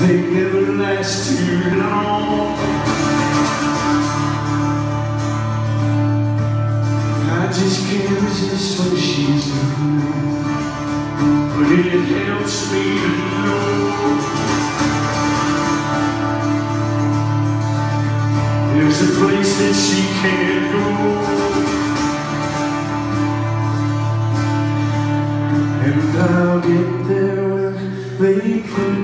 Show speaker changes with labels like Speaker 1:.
Speaker 1: They never last too long. I just can't resist what she's doing, but it helps me to know there's a place that she can't go, and I'll get there when they come.